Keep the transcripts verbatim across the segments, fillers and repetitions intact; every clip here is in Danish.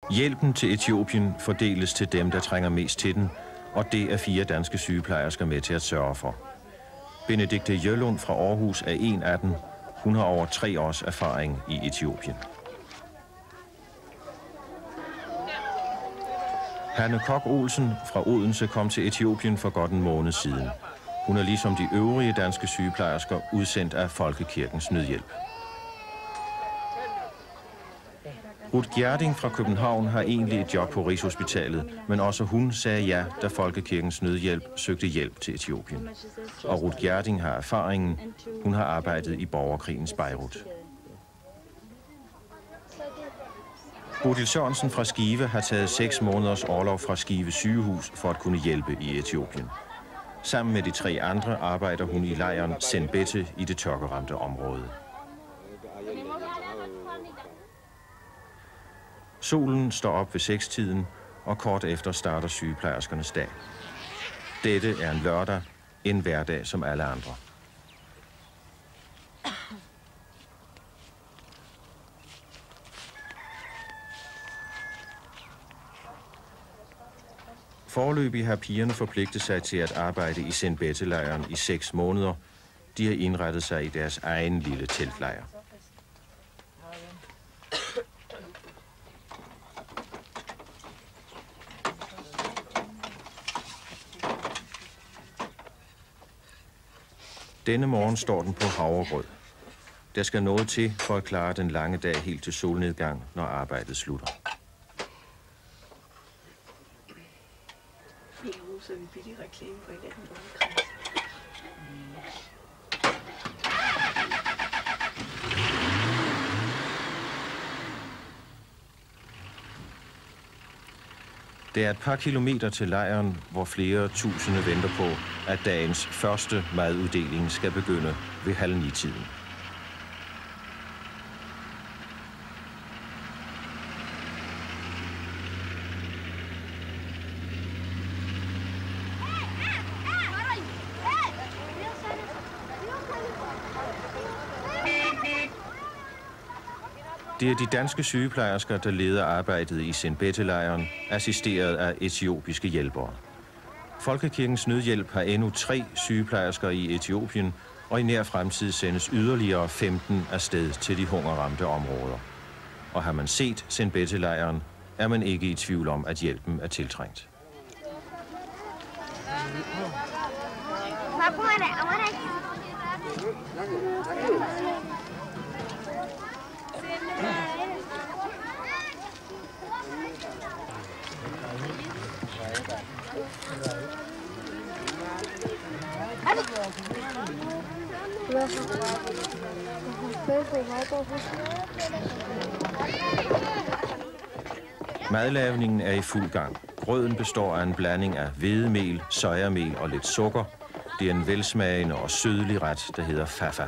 Hjælpen til Etiopien fordeles til dem, der trænger mest til den, og det er fire danske sygeplejersker med til at sørge for. Benedikte Jølund fra Aarhus er en af dem. Hun har over tre års erfaring i Etiopien. Hanne Kok Olsen fra Odense kom til Etiopien for godt en måned siden. Hun er ligesom de øvrige danske sygeplejersker udsendt af Folkekirkens Nødhjælp. Ruth Gjerding fra København har egentlig et job på Rigshospitalet, men også hun sagde ja, da Folkekirkens Nødhjælp søgte hjælp til Etiopien. Og Ruth Gjerding har erfaringen. Hun har arbejdet i borgerkrigens Beirut. Bodil Sørensen fra Skive har taget seks måneders orlov fra Skive sygehus for at kunne hjælpe i Etiopien. Sammen med de tre andre arbejder hun i lejren Senbette i det tørkeramte område. Solen står op ved sekstiden, og kort efter starter sygeplejerskernes dag. Dette er en lørdag, en hverdag som alle andre. Foreløbig har pigerne forpligtet sig til at arbejde i Senbette-lejren i seks måneder. De har indrettet sig i deres egen lille teltlejr. Denne morgen står den på havregrød. Der skal noget til for at klare den lange dag helt til solnedgang, når arbejdet slutter. Det er et par kilometer til lejren, hvor flere tusinde venter på, at dagens første maduddeling skal begynde ved halv ni-tiden. Det er de danske sygeplejersker, der leder arbejdet i Senbette-lejren, assisteret af etiopiske hjælpere. Folkekirkens Nødhjælp har endnu tre sygeplejersker i Etiopien, og i nær fremtid sendes yderligere femten afsted til de hungerramte områder. Og har man set Senbette-lejren, er man ikke i tvivl om, at hjælpen er tiltrængt. Madlavningen er i fuld gang. Grøden består af en blanding af hvedemel, sojamel og lidt sukker. Det er en velsmagende og sødlig ret, der hedder fafa.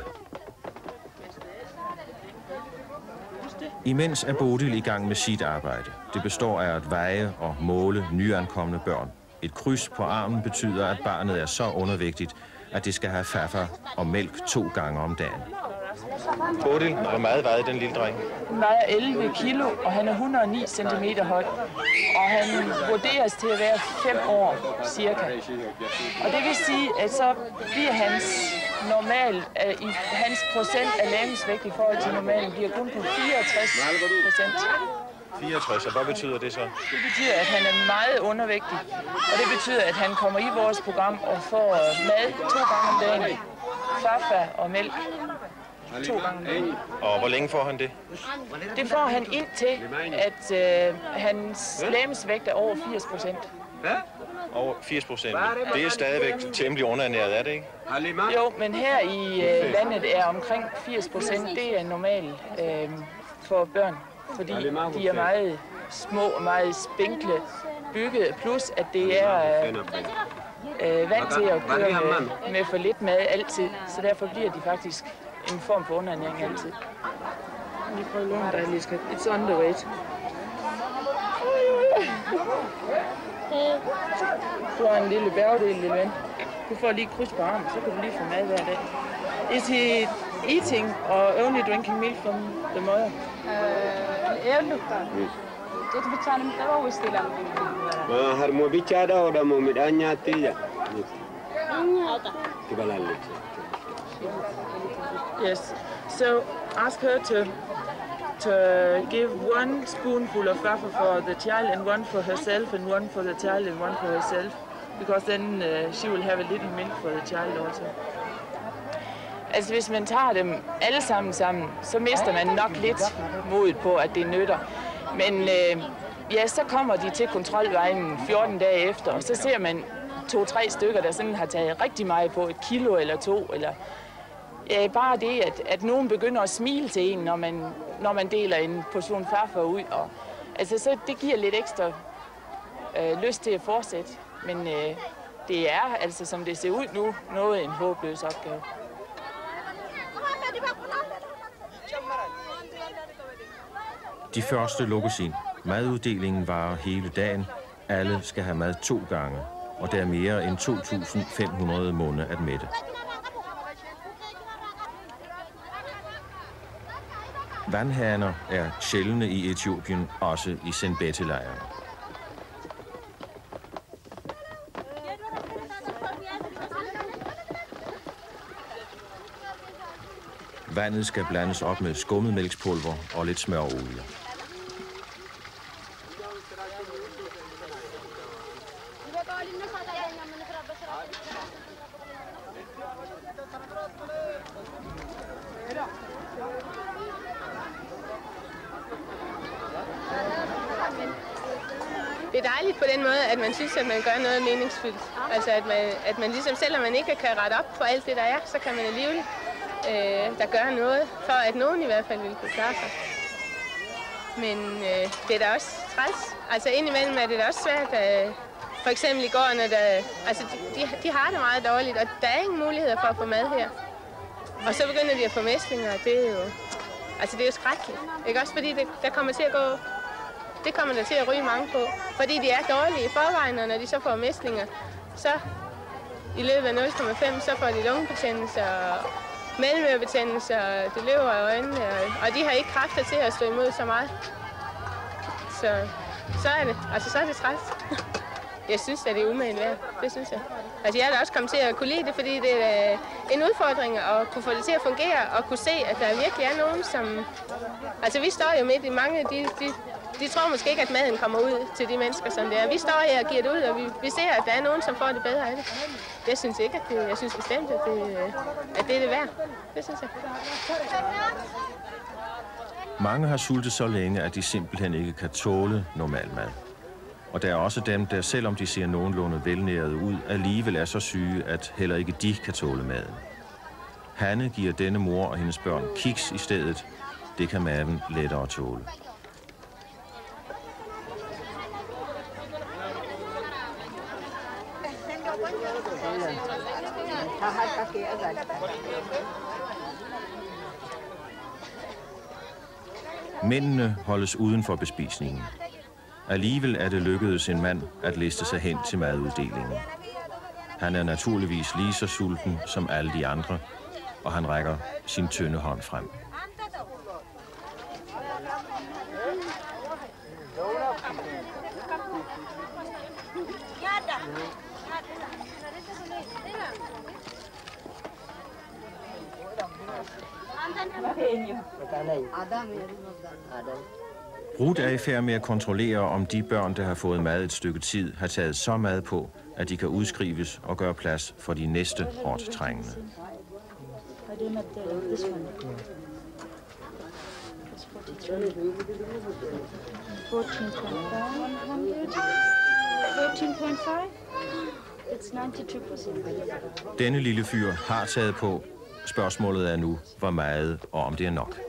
Imens er Bodil i gang med sit arbejde. Det består af at veje og måle nyankomne børn. Et kryds på armen betyder, at barnet er så undervægtigt, at det skal have fafa og mælk to gange om dagen. Bodil, hvor meget vejer den lille dreng? Han vejer elleve kilo, og han er et hundrede og ni centimeter høj. Og han vurderes til at være fem år cirka. Og det vil sige, at så bliver hans normal, i hans procent af lægemsvægt i forhold til normalen, bliver kun på fireogtres procent. fireogtres, og hvad betyder det så? Det betyder, at han er meget undervægtig. Og det betyder, at han kommer i vores program og får mad to gange om dagen. Fafa og mælk. To gange om dagen. Og hvor længe får han det? Det får han indtil, at øh, hans lægemsvægt er over firs procent. Over firs procent. Det er stadigvæk temmelig underernæret, er det ikke? Jo, men her i øh, landet er omkring firs procent. Det er normalt øh, for børn, fordi de er meget små og meget spinkle bygget. Plus, at det er øh, øh, vant til at køre med, med for lidt mad altid. Så derfor bliver de faktisk en form for underernæring altid. Lige prøv at låne dig, Liska. It's underweight. Du har en lille bjergdel, lille ven. Du får lige kryds på armen, så kan du lige få mad hver dag. Is he eating or only drinking milk from the mother? Uh, yes. Jadi bercanda kita bawa istilah. Ma har mo bicara udah mau midanya tiga. Yes. So ask her to to give one spoonful of gaffer for the child and one for herself and one for the child and one for herself, because then uh, she will have a little milk for the child also. Altså hvis man tager dem alle sammen sammen, så mister man nok lidt modet på, at det nytter. Men øh, ja, så kommer de til kontrolvejen fjorten dage efter, og så ser man to-tre stykker, der sådan har taget rigtig meget på, et kilo eller to, eller ja, bare det, at, at nogen begynder at smile til en, når man, når man deler en portion farfar ud. Og, altså, så det giver lidt ekstra øh, lyst til at fortsætte. Men øh, det er, altså som det ser ud nu, noget en håbløs opgave. De første lukkes ind. Maduddelingen varer hele dagen. Alle skal have mad to gange, og der er mere end to tusind fem hundrede munde at mætte. Vandhaner er sjældne i Etiopien, også i Senbete-lejren. Vandet skal blandes op med skummemælkspulver og lidt smørolie. Det er dejligt på den måde, at man synes, at man gør noget meningsfyldt. Altså at man, at man ligesom, selvom man ikke kan rette op på alt det, der er, så kan man alligevel øh, der gøre noget, for at nogen i hvert fald vil kunne klare sig. Men øh, det er da også træls. Altså indimellem er det da også svært. Øh, for eksempel i går, når der, altså de, de har det meget dårligt, og der er ingen muligheder for at få mad her. Og så begynder de at få mæslinger, og det er jo, altså det er jo skrækkeligt. Ikke også fordi det, der kommer til at gå, det kommer der til at ryge mange på. Fordi de er dårlige i forvejen, og når de så får mæslinger, så i løbet af nul komma fem, så får de lungebetændelse og mellemørebetændelse, og det løber i øjnene, og, og de har ikke kræfter til at stå imod så meget. Så, så er det, altså så er det træls. Jeg synes, at det er umagen værd. Det synes jeg. Altså jeg er da også kommet til at kunne lide det, fordi det er en udfordring at kunne få det til at fungere, og kunne se, at der virkelig er nogen, som... Altså vi står jo midt i mange, de, de, de tror måske ikke, at maden kommer ud til de mennesker, som det er. Vi står her og giver det ud, og vi, vi ser, at der er nogen, som får det bedre af det. Jeg synes ikke, at det, jeg synes bestemt, at det, at det er det værd. Det synes jeg. Mange har sultet så længe, at de simpelthen ikke kan tåle normal mad. Og der er også dem, der selvom de ser nogenlunde velnærede ud, alligevel er så syge, at heller ikke de kan tåle maden. Hanne giver denne mor og hendes børn kiks i stedet. Det kan maden lettere tåle. Mændene holdes uden for bespisningen. Alligevel er det lykkedes en mand at liste sig hen til maduddelingen. Han er naturligvis lige så sulten som alle de andre, og han rækker sin tynde hånd frem. Ruth er i færd med at kontrollere, om de børn, der har fået mad et stykke tid, har taget så mad på, at de kan udskrives og gøre plads for de næste hårdt trængende. Denne lille fyr har taget på. Spørgsmålet er nu, hvor meget og om det er nok.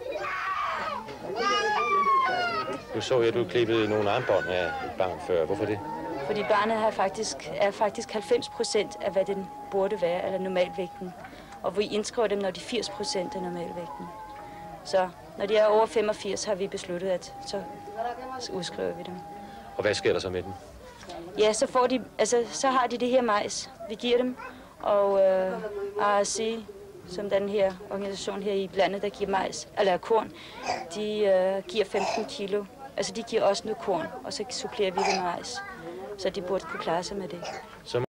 Du så, at du klippede nogle armbånd af et barn før. Hvorfor det? Fordi barnet er faktisk, er faktisk halvfems procent af, hvad den burde være, eller normalvægten. Og vi indskriver dem, når de er firs procent af normalvægten. Så når de er over femogfirs, har vi besluttet, at så udskriver vi dem. Og hvad sker der så med dem? Ja, så, får de, altså, så har de det her majs, vi giver dem. Og øh, R C, som den her organisation her i landet, der giver majs, eller korn, de øh, giver femten kilo Altså de giver også noget korn, og så supplerer vi det med majs. Så de burde kunne klare sig med det. Så